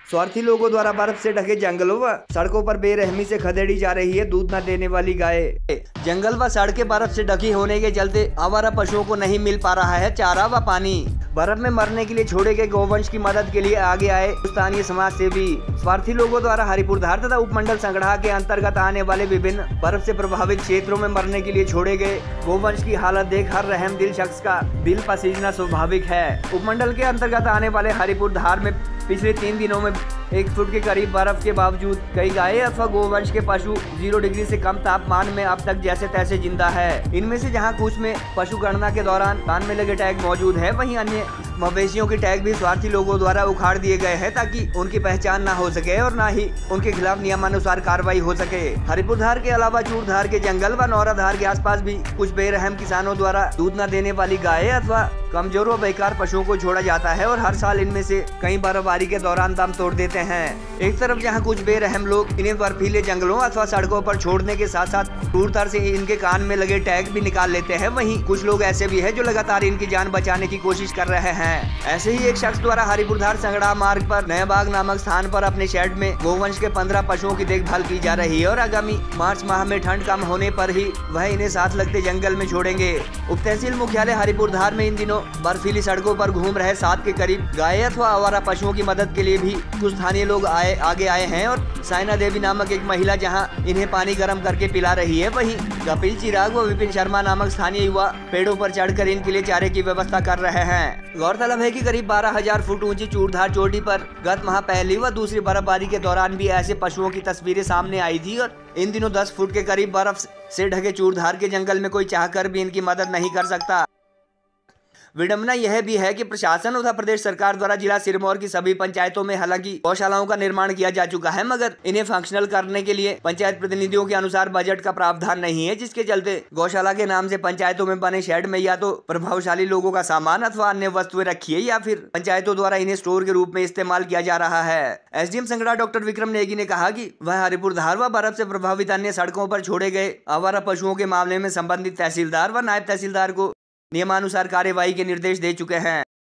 स्वार्थी लोगों द्वारा बर्फ से ढके जंगलों व सड़कों पर बेरहमी से खदेड़ी जा रही है दूध न देने वाली गाय। जंगल व सड़कें बर्फ से ढकी होने के चलते आवारा पशुओं को नहीं मिल पा रहा है चारा व पानी। बर्फ में मरने के लिए छोड़े गए गौवंश की मदद के लिए आगे आए स्थानीय समाज सेवी। स्वार्थी लोगों द्वारा हरिपुरधार तथा उपमंडल संगड़ा के अंतर्गत आने वाले विभिन्न बर्फ से प्रभावित क्षेत्रों में मरने के लिए छोड़े गए गौवंश की हालत देख हर रहमदिल शख्स का दिल पसीजना स्वाभाविक है। उपमंडल के अंतर्गत आने वाले हरिपुरधार में पिछले 3 दिनों में 1 फुट के करीब बर्फ के बावजूद कई गाय अथवा गोवंश के पशु 0 डिग्री से कम तापमान में अब तक जैसे तैसे जिंदा है। इनमें से जहां कुछ में पशु गणना के दौरान कान में लगे टैग मौजूद है, वहीं अन्य मवेशियों के टैग भी स्वार्थी लोगों द्वारा उखाड़ दिए गए हैं ताकि उनकी पहचान न हो सके और न ही उनके खिलाफ नियमानुसार कार्रवाई हो सके। हरिपुरधार के अलावा चूरधार के जंगल व नौराधार के आसपास भी कुछ बेरहम किसानों द्वारा दूध न देने वाली गाय अथवा कमजोर व बेकार पशुओं को छोड़ा जाता है और हर साल इनमें से कई बर्फबारी के दौरान दम तोड़ देते हैं। एक तरफ जहां कुछ बेरहम लोग इन्हें बर्फीले जंगलों अथवा सड़कों पर छोड़ने के साथ साथ दूर से इनके कान में लगे टैग भी निकाल लेते हैं, वहीं कुछ लोग ऐसे भी हैं जो लगातार इनकी जान बचाने की कोशिश कर रहे हैं। ऐसे ही एक शख्स द्वारा हरिपुरधार संगड़ा मार्ग पर नया बाग नामक स्थान पर अपने शेड में गोवंश के 15 पशुओं की देखभाल की जा रही है और आगामी मार्च माह में ठंड कम होने पर ही वह इन्हें साथ लगते जंगल में छोड़ेंगे। उप तहसील मुख्यालय हरिपुरधार में इन दिनों बर्फीली सड़कों पर घूम रहे 7 के करीब गाय अथवा आवारा पशुओं की मदद के लिए भी कुछ स्थानीय लोग आगे आए हैं और साइना देवी नामक एक महिला जहां इन्हें पानी गर्म करके पिला रही है, वहीं कपिल चिराग व विपिन शर्मा नामक स्थानीय युवा पेड़ों पर चढ़कर इनके लिए चारे की व्यवस्था कर रहे हैं। गौरतलब है कि करीब 12,000 फुट ऊंची चूरधार चोटी पर गत माह पहली व दूसरी बर्फबारी के दौरान भी ऐसे पशुओं की तस्वीरें सामने आई थी और इन दिनों 10 फुट के करीब बर्फ से ढके चूरधार के जंगल में कोई चाहकर भी इनकी मदद नहीं कर सकता। विडंबना यह भी है कि प्रशासन तथा प्रदेश सरकार द्वारा जिला सिरमौर की सभी पंचायतों में हालांकि गौशालाओं का निर्माण किया जा चुका है, मगर इन्हें फंक्शनल करने के लिए पंचायत प्रतिनिधियों के अनुसार बजट का प्रावधान नहीं है, जिसके चलते गौशाला के नाम से पंचायतों में बने शेड में या तो प्रभावशाली लोगों का सामान अथवा अन्य वस्तुएं रखी है या फिर पंचायतों द्वारा इन्हें स्टोर के रूप में इस्तेमाल किया जा रहा है। एसडीएम संगड़ा डॉक्टर विक्रम नेगी ने कहा कि वह हरिपुरधार व बर्फ से प्रभावित अन्य सड़कों पर छोड़े गए आवारा पशुओं के मामले में संबंधित तहसीलदार व नायब तहसीलदार को नियमानुसार कार्यवाही के निर्देश दे चुके हैं।